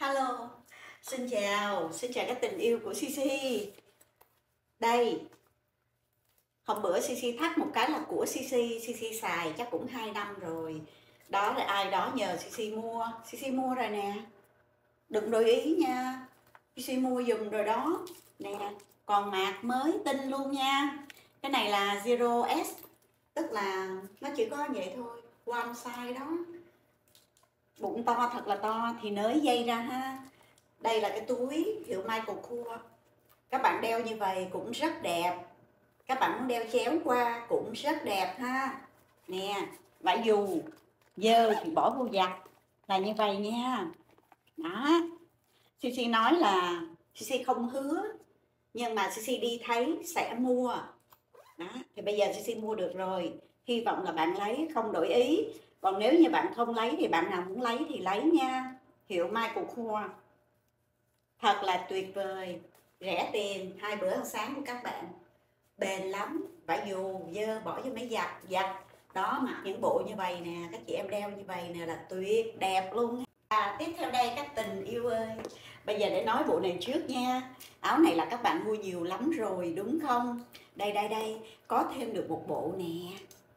Hello, xin chào các tình yêu của Sisi. Đây, hôm bữa Sisi thắc một cái là của Sisi xài chắc cũng 2 năm rồi. Đó là ai đó nhờ Sisi mua rồi nè. Đừng đổi ý nha, Sisi mua giùm rồi đó. Nè, còn mạc mới tinh luôn nha. Cái này là Zero S, tức là nó chỉ có vậy thôi, one size đó. Bụng to thật là to thì nới dây ra ha. Đây là cái túi hiệu Michael Kors. Các bạn đeo như vậy cũng rất đẹp. Các bạn muốn đeo chéo qua cũng rất đẹp ha. Nè, vải dù dơ thì bỏ vô giặt là như vậy nha. Đó. Sisi nói là Sisi không hứa, nhưng mà Sisi đi thấy sẽ mua. Đó, thì bây giờ Sisi mua được rồi. Hy vọng là bạn lấy, không đổi ý. Còn nếu như bạn không lấy thì bạn nào muốn lấy thì lấy nha. Hiệu Michael Kors. Thật là tuyệt vời, rẻ tiền, 2 bữa ăn sáng của các bạn. Bền lắm, vải dù dơ bỏ vô máy giặt. Đó, mặc những bộ như vậy nè, các chị em đeo như vậy nè là tuyệt đẹp luôn. Tiếp theo đây các tình yêu ơi, bây giờ để nói bộ này trước nha. Áo này là các bạn mua nhiều lắm rồi đúng không? Đây, có thêm được một bộ nè.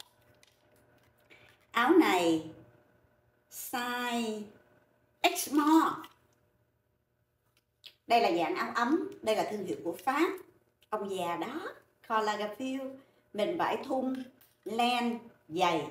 Áo này size X-Small. Đây là dạng áo ấm, đây là thương hiệu của Pháp. Ông già đó, Karl Lagerfeld, mình vải thun, len, dày.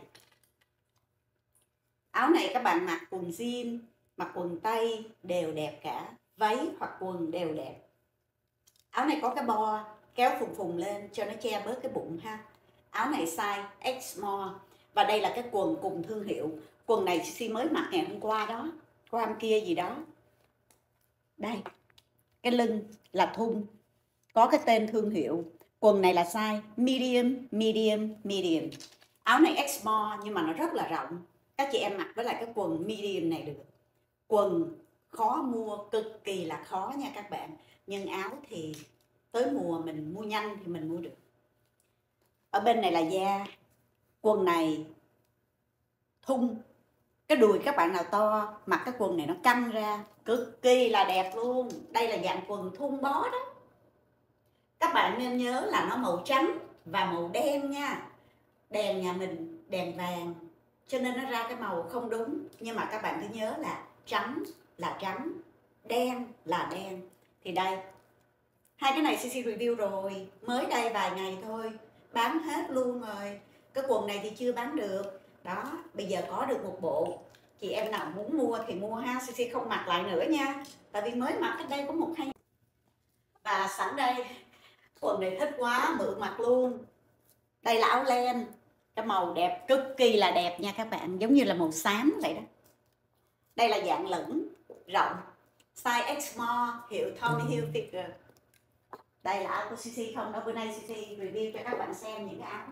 Áo này các bạn mặc quần jean, mặc quần tây đều đẹp cả, váy hoặc quần đều đẹp. Áo này có cái bo kéo phùng lên cho nó che bớt cái bụng ha. Áo này size X-Small. Và đây là cái quần cùng thương hiệu. Quần này Sisi mới mặc ngày hôm qua đó, qua hôm kia gì đó. Đây, cái lưng là thun, có cái tên thương hiệu. Quần này là size medium. Áo này X-Small nhưng mà nó rất là rộng. Các chị em mặc với lại cái quần medium này được. Quần khó mua, cực kỳ là khó nha các bạn. Nhưng áo thì tới mùa mình mua nhanh thì mình mua được. Ở bên này là da. Quần này thun. Cái đùi các bạn nào to mặc cái quần này nó căng ra, cực kỳ là đẹp luôn. Đây là dạng quần thun bó đó. Các bạn nên nhớ là nó màu trắng và màu đen nha. Đèn nhà mình đèn vàng cho nên nó ra cái màu không đúng. Nhưng mà các bạn cứ nhớ là trắng là trắng, đen là đen. Thì đây, hai cái này Sisi review rồi, mới đây vài ngày thôi, bán hết luôn rồi. Cái quần này thì chưa bán được. Đó, bây giờ có được một bộ. Chị em nào muốn mua thì mua ha, Sisi không mặc lại nữa nha. Tại vì mới mặc cách đây có 1-2. Và sẵn đây, quần này thích quá, mượn mặc luôn. Đây là áo len, cái màu đẹp, cực kỳ là đẹp nha các bạn, giống như là màu xám vậy đó. Đây là dạng lửng, rộng, size X-Small, hiệu Tommy Hilfiger. Đây là áo của Sisi không đó, bữa nay Sisi review cho các bạn xem những cái áo.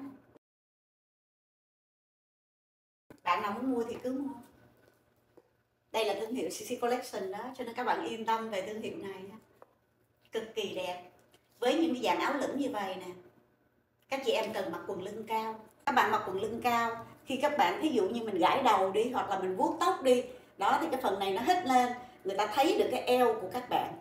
Bạn nào muốn mua thì cứ mua. Đây là thương hiệu Sisi Collection đó, cho nên các bạn yên tâm về thương hiệu này. Cực kỳ đẹp. Với những cái dạng áo lửng như vậy nè, các chị em cần mặc quần lưng cao. Các bạn mặc quần lưng cao, khi các bạn ví dụ như mình gãi đầu đi, hoặc là mình vuốt tóc đi, đó thì cái phần này nó hít lên, người ta thấy được cái eo của các bạn.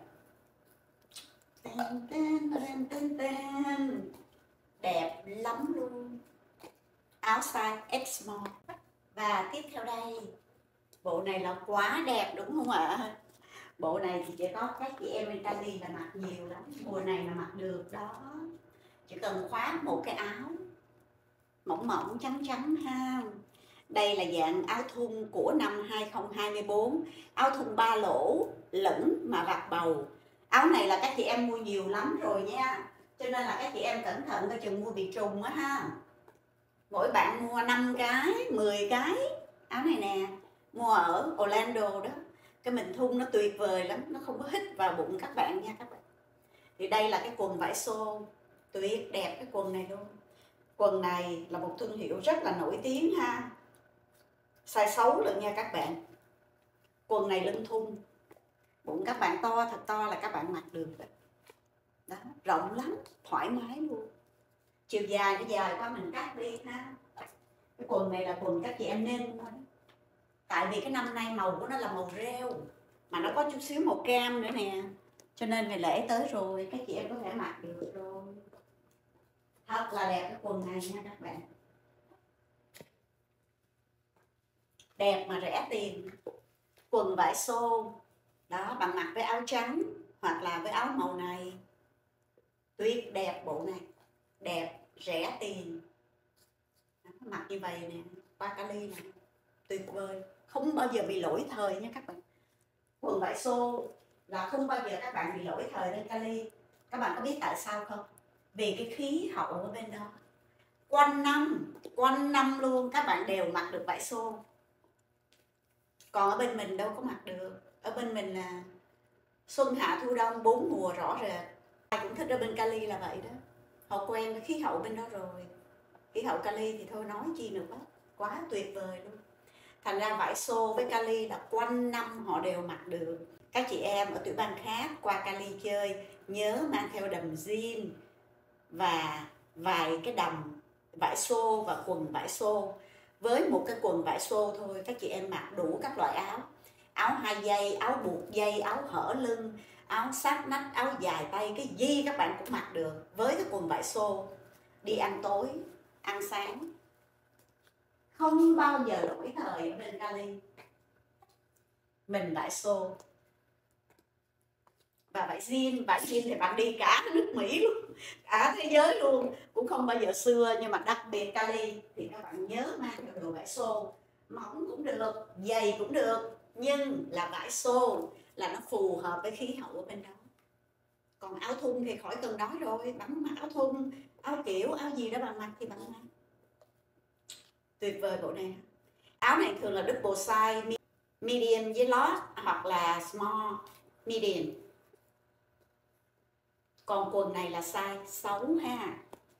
Đẹp lắm luôn. Áo size X-Small. Và tiếp theo đây, bộ này là quá đẹp đúng không ạ? Bộ này thì chỉ có các chị em Italy là mặc nhiều lắm, mùa này là mặc được đó. Chỉ cần khoác một cái áo mỏng trắng ha. Đây là dạng áo thun của năm 2024, áo thun 3 lỗ lửng mà vạt bầu. Áo này là các chị em mua nhiều lắm rồi nha, cho nên là các chị em cẩn thận coi chừng mua bị trùng á ha. Mỗi bạn mua 5 cái, 10 cái áo này nè, mua ở Orlando đó. Cái mình thun nó tuyệt vời lắm, nó không có hít vào bụng các bạn nha các bạn. Thì đây là cái quần vải xô, tuyệt đẹp cái quần này luôn. Quần này là một thương hiệu rất là nổi tiếng ha. Size 6 lận nha các bạn. Quần này lưng thun, bụng các bạn to thật to là các bạn mặc được đó. Rộng lắm, thoải mái luôn. Chiều dài nó dài quá mình cắt đi ha. Cái quần này là quần các chị em nên mua đó. Tại vì cái năm nay màu của nó là màu rêu, mà nó có chút xíu màu cam nữa nè, cho nên ngày lễ tới rồi các chị em có thể mặc được rồi. Thật là đẹp cái quần này nha các bạn, đẹp mà rẻ tiền. Quần vải xô đó, bạn mặc với áo trắng hoặc là với áo màu này, tuyệt đẹp. Bộ này đẹp, rẻ tiền. Mặc như vậy nè, qua Cali nè, tuyệt vời, không bao giờ bị lỗi thời nha các bạn. Quần vải xô là không bao giờ các bạn bị lỗi thời lên Cali. Các bạn có biết tại sao không? Vì cái khí hậu ở bên đó quanh năm luôn các bạn đều mặc được vải xô. Còn ở bên mình đâu có mặc được. Ở bên mình là xuân hạ thu đông 4 mùa rõ rệt. Ai cũng thích ở bên Cali là vậy đó. Họ quen với khí hậu bên đó rồi. Khí hậu Cali thì thôi nói chi nữa, quá tuyệt vời luôn. Thành ra vải xô với Cali là quanh năm họ đều mặc được. Các chị em ở tiểu bang khác qua Cali chơi nhớ mang theo đầm jean và vài cái đầm vải xô và quần vải xô. Với một cái quần vải xô thôi các chị em mặc đủ các loại áo. Áo 2 dây, áo buộc dây, áo hở lưng, áo sát nách, áo dài tay, cái gì các bạn cũng mặc được với cái quần vải xô. Đi ăn tối, ăn sáng, không bao giờ lỗi thời ở bên Cali. Mình vải xô và vải jean thì bạn đi cả nước Mỹ luôn, cả thế giới luôn, cũng không bao giờ xưa. Nhưng mà đặc biệt Cali thì các bạn nhớ mang theo đồ vải xô, mỏng cũng được, dày cũng được, nhưng là vải xô là nó phù hợp với khí hậu ở bên đó. Còn áo thun thì khỏi cần nói rồi, bạn mặc áo thun, áo kiểu, áo gì đó bạn mặc thì bạn mặc. Tuyệt vời bộ này. Áo này thường là double size, medium với large hoặc là small, medium. Còn quần này là size 6 ha.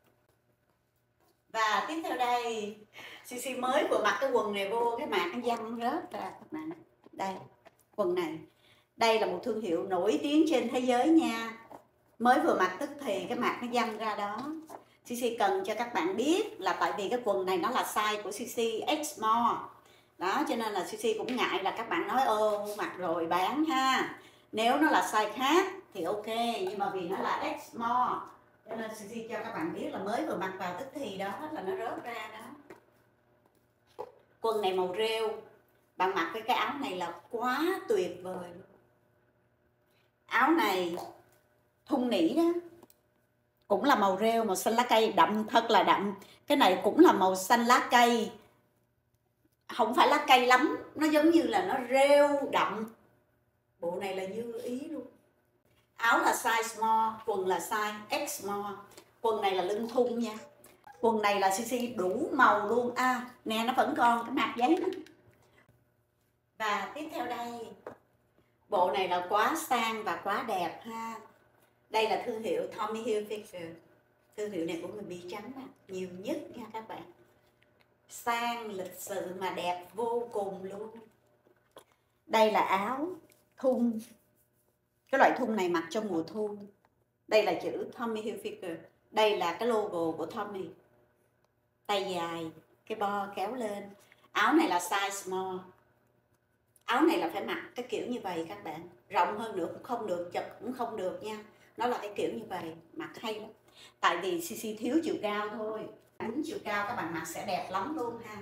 Và tiếp theo đây, CC mới vừa mặc cái quần này vô cái mạc nó văng rớt ra các bạn. Đây, quần này. Đây là một thương hiệu nổi tiếng trên thế giới nha. Mới vừa mặc tức thì cái mạc nó văng ra đó. CC cần cho các bạn biết là tại vì cái quần này nó là size của CC X small. Đó, cho nên là CC cũng ngại là các bạn nói mặc rồi bán ha. Nếu nó là size khác thì ok, nhưng mà vì nó là X small cho nên CC cho các bạn biết là mới vừa mặc vào tức thì đó là nó rớt ra đó. Quần này màu rêu, bạn mặc với cái áo này là quá tuyệt vời luôn. Áo này thun nỉ đó, cũng là màu rêu, màu xanh lá cây đậm, thật là đậm. Cái này cũng là màu xanh lá cây, không phải lá cây lắm, nó giống như là nó rêu đậm. Bộ này là như ý luôn. Áo là size small, quần là size X small. Quần này là lưng thun nha. Quần này là CC đủ màu luôn. Nè nó vẫn còn cái mặt giấy đó. Và tiếp theo đây, bộ này là quá sang và quá đẹp ha. Đây là thương hiệu Tommy Hilfiger. Thương hiệu này của người Bỉ trắng nè, nhiều nhất nha các bạn. Sang, lịch sự mà đẹp vô cùng luôn. Đây là áo thun. Cái loại thun này mặc trong mùa thu. Đây là chữ Tommy Hilfiger. Đây là cái logo của Tommy. Tay dài, cái bo kéo lên. Áo này là size small. Áo này là phải mặc cái kiểu như vậy các bạn. Rộng hơn nữa cũng không được, chật cũng không được nha. Nó là cái kiểu như vậy, mặc hay lắm. Tại vì CC thiếu chiều cao thôi. Đúng chiều cao các bạn mặc sẽ đẹp lắm luôn ha.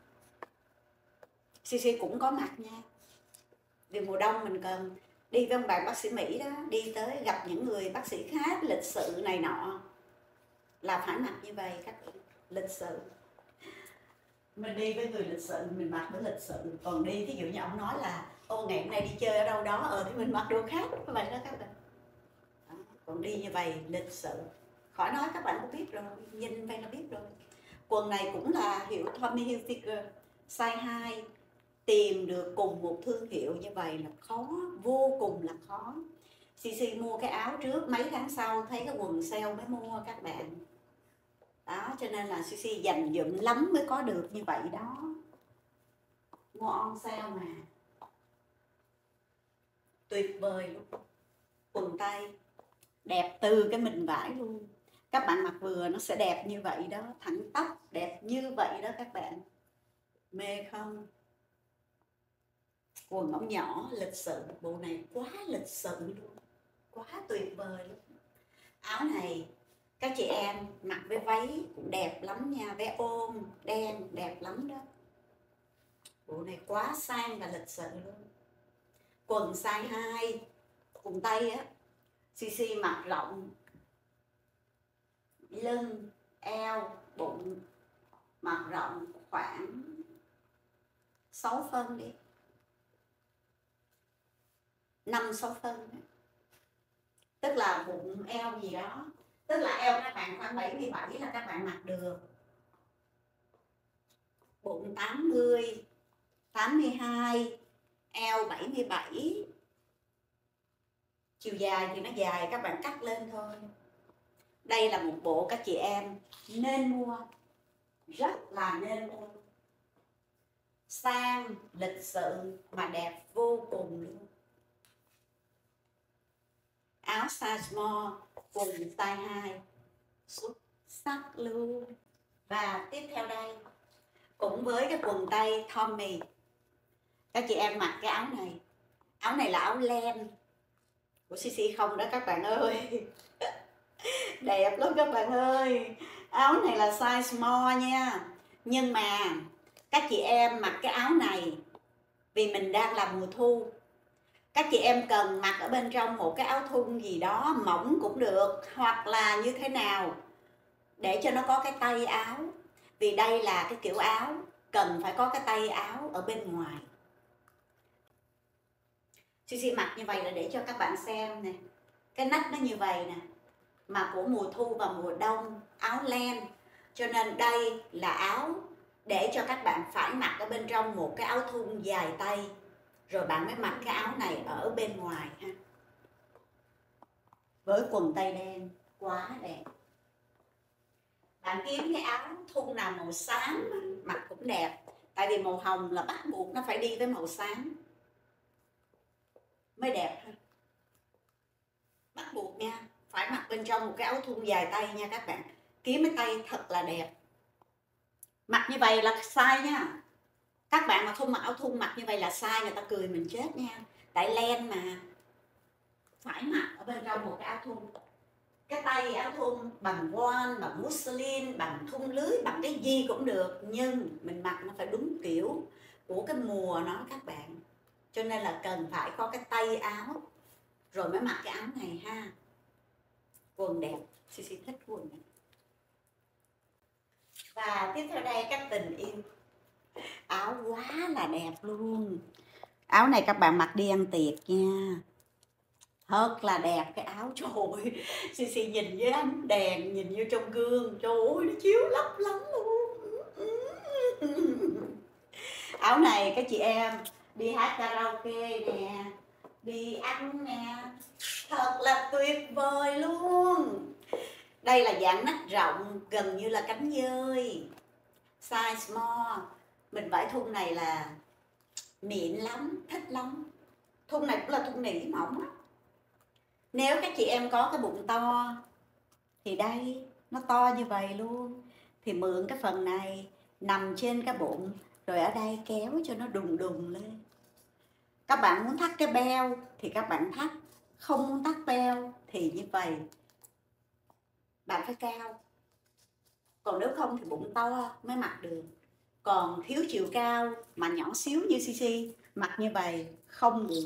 CC cũng có mặc nha. Vì mùa đông mình cần đi với ông bạn bác sĩ Mỹ đó, đi tới gặp những người bác sĩ khác lịch sự này nọ là phải mặc như vậy các bạn, lịch sự. Mình đi với người lịch sự mình mặc với lịch sự, còn đi thí dụ như ông nói là ô ngày hôm nay đi chơi ở đâu đó thì mình mặc đồ khác vậy đó các bạn. Đó. Còn đi như vậy lịch sự, khỏi nói các bạn cũng biết rồi, nhìn vậy là biết rồi. Quần này cũng là hiệu Tommy Hilfiger size 2. Tìm được cùng một thương hiệu như vậy là khó, vô cùng là khó. CC mua cái áo trước, mấy tháng sau thấy cái quần sale mới mua các bạn. Đó, cho nên là CC dành dụm lắm mới có được như vậy đó. Mua on sale mà. Tuyệt vời luôn. Quần tây đẹp từ cái mình vải luôn. Các bạn mặc vừa nó sẽ đẹp như vậy đó, thẳng tắp đẹp như vậy đó các bạn. Mê không? Quần ống nhỏ lịch sự, bộ này quá lịch sự luôn, quá tuyệt vời luôn. Áo này các chị em mặc với váy cũng đẹp lắm nha, váy ôm đen đẹp lắm đó. Bộ này quá sang và lịch sự luôn. Quần size 2, quần tây á, CC mặc rộng, lưng, eo, bụng mặc rộng khoảng 6 phân đi, 5-6 phân đó. Tức là bụng eo gì đó, tức là eo các bạn khoảng 77 là các bạn mặc được. Bụng 80, 82, eo 77. Chiều dài thì nó dài, các bạn cắt lên thôi. Đây là một bộ các chị em nên mua, rất là nên mua. Sang, lịch sự mà đẹp vô cùng luôn. Áo size small, quần size 2, xuất sắc luôn. Và tiếp theo đây, cũng với cái quần tây Tommy, các chị em mặc cái áo này. Áo này là áo len của CC không đó các bạn ơi. Đẹp lắm các bạn ơi. Áo này là size small nha. Nhưng mà các chị em mặc cái áo này vì mình đang là mùa thu. Các chị em cần mặc ở bên trong một cái áo thun gì đó mỏng cũng được, hoặc là như thế nào để cho nó có cái tay áo. Vì đây là cái kiểu áo cần phải có cái tay áo ở bên ngoài. CC mặc như vậy là để cho các bạn xem nè. Cái nách nó như vậy nè, mà của mùa thu và mùa đông, áo len. Cho nên đây là áo để cho các bạn phải mặc ở bên trong một cái áo thun dài tay, rồi bạn mới mặc cái áo này ở bên ngoài ha. Với quần tây đen quá đẹp. Bạn kiếm cái áo thun nào màu xám mặc cũng đẹp. Tại vì màu hồng là bắt buộc nó phải đi với màu xám mới đẹp ha. Bắt buộc nha, phải mặc bên trong một cái áo thun dài tay nha các bạn. Kiếm cái tay thật là đẹp. Mặc như vậy là sai nha. Các bạn mà không mặc áo thun mặc như vậy là sai, người ta cười mình chết nha. Tại len mà, phải mặc ở bên trong một cái áo thun. Cái tay áo thun bằng voan, bằng muslin, bằng thun lưới, bằng cái gì cũng được. Nhưng mình mặc nó phải đúng kiểu của cái mùa nó các bạn. Cho nên là cần phải có cái tay áo rồi mới mặc cái áo này ha. Quần đẹp, CC thích quần này. Và tiếp theo đây các tình yêu, áo quá là đẹp luôn. Áo này các bạn mặc đi ăn tiệc nha, thật là đẹp cái áo. Trời ơi, CC nhìn với ánh đèn, nhìn vô trong gương, trời ơi nó chiếu lấp lánh luôn. Áo này các chị em đi hát karaoke nè, đi ăn nè, thật là tuyệt vời luôn. Đây là dạng nách rộng, gần như là cánh dơi, size small. Mình vải thun này là mịn lắm, thích lắm. Thun này cũng là thun nỉ mỏng á. Nếu các chị em có cái bụng to thì đây, nó to như vậy luôn. Thì mượn cái phần này nằm trên cái bụng, rồi ở đây kéo cho nó đùng đùng lên. Các bạn muốn thắt cái beo thì các bạn thắt, không muốn thắt beo thì như vậy. Bạn phải cao. Còn nếu không thì bụng to mới mặc được. Còn thiếu chiều cao mà nhỏ xíu như CC mặc như vậy không được.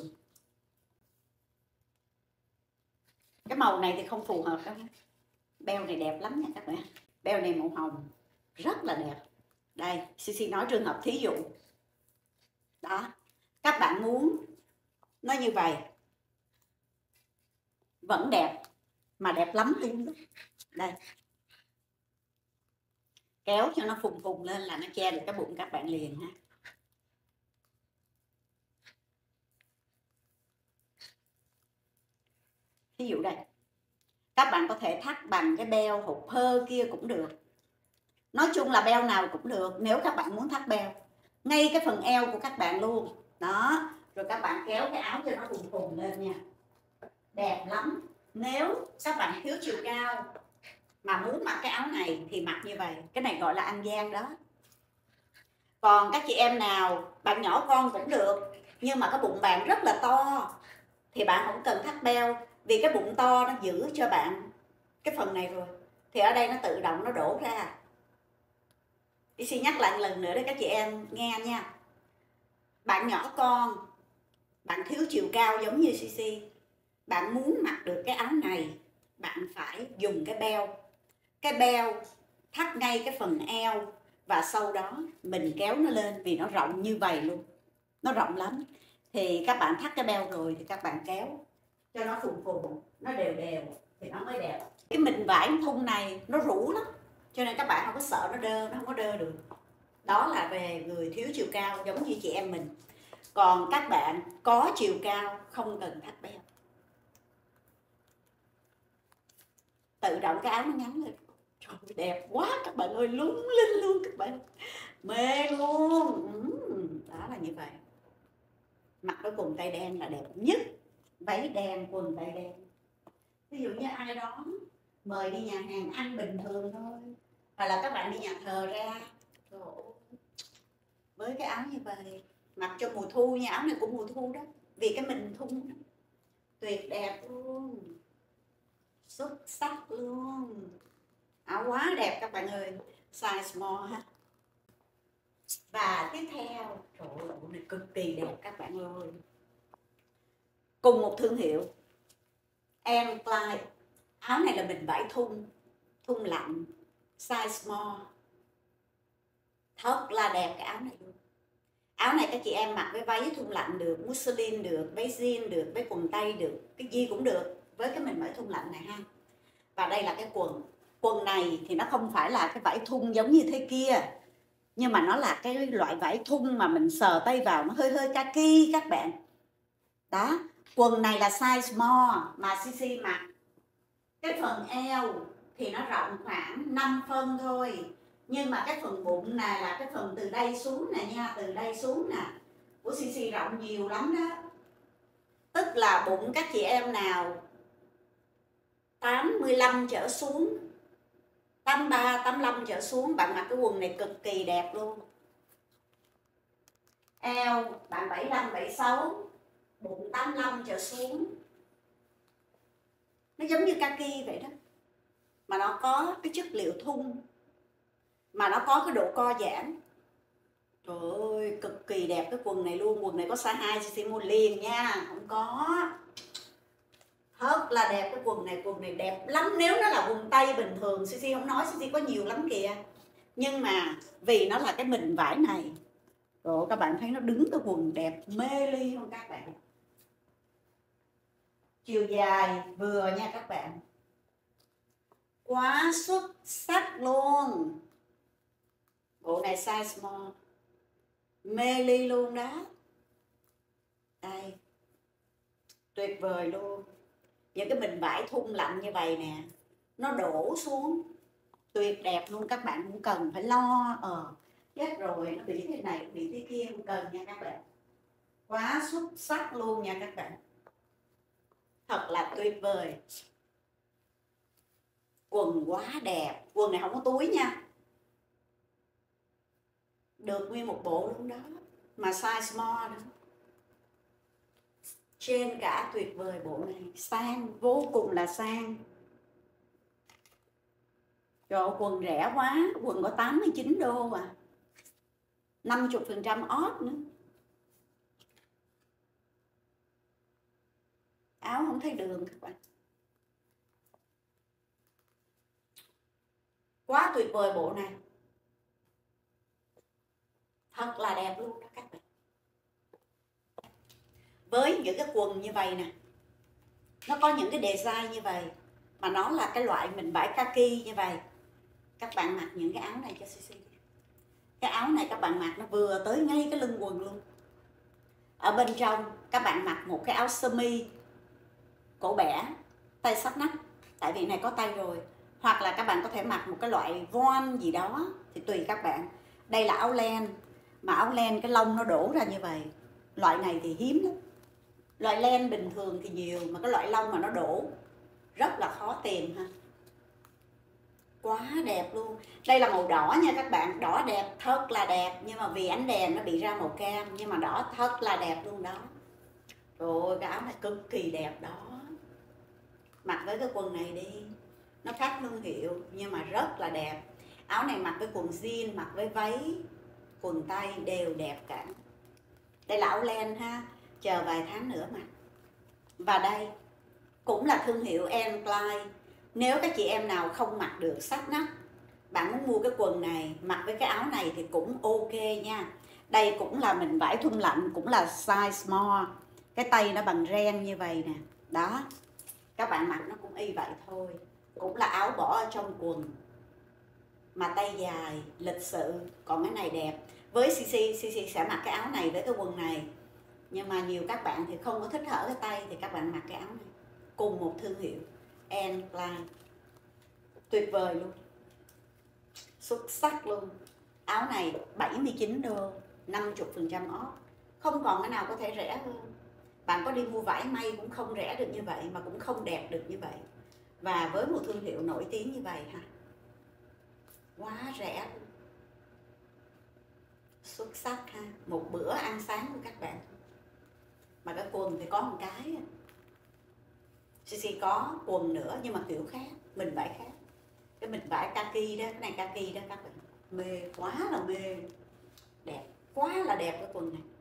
Cái màu này thì không phù hợp đâu. Beo này đẹp lắm nha các bạn. Beo này màu hồng rất là đẹp. Đây, CC nói trường hợp thí dụ. Đó, các bạn muốn nó như vậy vẫn đẹp, mà đẹp lắm luôn đó. Đây, kéo cho nó phùng phùng lên là nó che được cái bụng các bạn liền ha. Ví dụ đây, các bạn có thể thắt bằng cái beo hộp pơ kia cũng được. Nói chung là beo nào cũng được nếu các bạn muốn thắt beo. Ngay cái phần eo của các bạn luôn. Đó, rồi các bạn kéo cái áo cho nó phùng phùng lên nha. Đẹp lắm. Nếu các bạn thiếu chiều cao mà muốn mặc cái áo này thì mặc như vậy. Cái này gọi là ăn gian đó. Còn các chị em nào, bạn nhỏ con cũng được, nhưng mà cái bụng bạn rất là to thì bạn không cần thắt beo, vì cái bụng to nó giữ cho bạn cái phần này rồi, thì ở đây nó tự động nó đổ ra. Đi xin nhắc lại một lần nữa để các chị em nghe nha. Bạn nhỏ con, bạn thiếu chiều cao giống như Sisi, bạn muốn mặc được cái áo này, bạn phải dùng cái beo. Cái beo thắt ngay cái phần eo và sau đó mình kéo nó lên, vì nó rộng như vậy luôn, nó rộng lắm. Thì các bạn thắt cái beo rồi thì các bạn kéo cho nó phùng phùng, nó đều đều thì nó mới đẹp. Cái mình vải thun này nó rũ lắm, cho nên các bạn không có sợ nó đơ, nó không có đơ được. Đó là về người thiếu chiều cao giống như chị em mình. Còn các bạn có chiều cao không cần thắt beo, tự động cái áo nó ngắn lên. Trời ơi, đẹp quá các bạn ơi, lung linh luôn các bạn, mê luôn. Đó là như vậy. Mặc cái quần tây đen là đẹp nhất, váy đen quần tây đen. Ví dụ như ai đó mời đi nhà hàng ăn bình thường thôi, hoặc là các bạn đi nhà thờ ra, trời ơi, với cái áo như vậy mặc cho mùa thu nha, áo này cũng mùa thu đó, vì cái mình thun đó. Tuyệt đẹp luôn, xuất sắc luôn, áo quá đẹp các bạn ơi, size small ha. Và tiếp theo, trời ơi, bộ này cực kỳ đẹp các bạn ơi, cùng một thương hiệu Anne Klein. Áo này là mình vải thun, thun lạnh, size small, thật là đẹp cái áo này luôn. Áo này các chị em mặc với váy thun lạnh được, muslin được, váy jean được, với quần tây được, cái gì cũng được với cái mình vải thun lạnh này ha. Và đây là cái quần. Quần này thì nó không phải là cái vải thun giống như thế kia, nhưng mà nó là cái loại vải thun mà mình sờ tay vào nó hơi hơi kaki các bạn. Đó, quần này là size small mà Sisi mặc. Cái phần eo thì nó rộng khoảng 5 phân thôi, nhưng mà cái phần bụng này là cái phần từ đây xuống nè nha, từ đây xuống nè, của Sisi rộng nhiều lắm đó. Tức là bụng các chị em nào 85 trở xuống, 83, 85 trở xuống, bạn mặc cái quần này cực kỳ đẹp luôn. Eo bạn 75, 76, bụng 85 trở xuống, nó giống như kaki vậy đó, mà nó có cái chất liệu thun, mà nó có cái độ co giãn. Trời ơi, cực kỳ đẹp cái quần này luôn. Quần này có size 2, Sisi mua liền nha, không có. Thật là đẹp cái quần này đẹp lắm. Nếu nó là quần tây bình thường, Sisi không nói, Sisi có nhiều lắm kìa. Nhưng mà vì nó là cái mình vải này, rồi các bạn thấy nó đứng cái quần đẹp mê ly không các bạn. Chiều dài vừa nha các bạn, quá xuất sắc luôn. Bộ này size small, mê ly luôn đó. Đây, tuyệt vời luôn. Những cái bình vải thun lạnh như vậy nè, nó đổ xuống tuyệt đẹp luôn. Các bạn cũng cần phải lo chết rồi nó bị thế này bị thế kia, không cần nha các bạn. Quá xuất sắc luôn nha các bạn, thật là tuyệt vời. Quần quá đẹp, quần này không có túi nha, được nguyên một bộ luôn đó, mà size small đó. Trên cả tuyệt vời, bộ này sang, vô cùng là sang. Trời, quần rẻ quá, quần có 89 đô à, 50% off nữa. Áo không thấy đường các bạn, quá tuyệt vời bộ này, thật là đẹp luôn đó các bạn. Với những cái quần như vậy nè, nó có những cái design như vậy, mà nó là cái loại mình vải kaki như vậy, các bạn mặc những cái áo này cho Sisi. Cái áo này các bạn mặc nó vừa tới ngay cái lưng quần luôn. Ở bên trong các bạn mặc một cái áo sơ mi cổ bẻ, tay xách nách, tại vì này có tay rồi. Hoặc là các bạn có thể mặc một cái loại voan gì đó, thì tùy các bạn. Đây là áo len, mà áo len cái lông nó đổ ra như vậy, loại này thì hiếm lắm. Loại len bình thường thì nhiều, mà cái loại lông mà nó đổ rất là khó tìm ha. quá đẹp luôn. Đây là màu đỏ nha các bạn, đỏ đẹp, thật là đẹp, nhưng mà vì ánh đèn nó bị ra màu cam, nhưng mà đỏ thật là đẹp luôn đó. Rồi cái áo này cực kỳ đẹp đó, mặc với cái quần này đi, nó khác thương hiệu nhưng mà rất là đẹp. Áo này mặc với quần jean, mặc với váy, quần tây đều đẹp cả. Đây là áo len ha, chờ vài tháng nữa mặc. Và đây cũng là thương hiệu Anne Klein. Nếu các chị em nào không mặc được sát nách, bạn muốn mua cái quần này mặc với cái áo này thì cũng ok nha. Đây cũng là mình vải thun lạnh, cũng là size small, cái tay nó bằng ren như vậy nè đó, các bạn mặc nó cũng y vậy thôi, cũng là áo bỏ ở trong quần mà tay dài lịch sự. Còn cái này đẹp, với CC sẽ mặc cái áo này với cái quần này, nhưng mà nhiều các bạn thì không có thích hở cái tay thì các bạn mặc cái áo này, cùng một thương hiệu Anne Klein, tuyệt vời luôn, xuất sắc luôn. Áo này 79 đô, 50% off, không còn cái nào có thể rẻ hơn. Bạn có đi mua vải may cũng không rẻ được như vậy, mà cũng không đẹp được như vậy, và với một thương hiệu nổi tiếng như vậy ha, quá rẻ luôn, xuất sắc ha, một bữa ăn sáng của các bạn. Mà cái quần thì có một cái, CC có quần nữa nhưng mà kiểu khác, mình vải khác, cái mình vải kaki đó, cái này kaki đó các bạn, mê quá là mê, đẹp quá là đẹp cái quần này.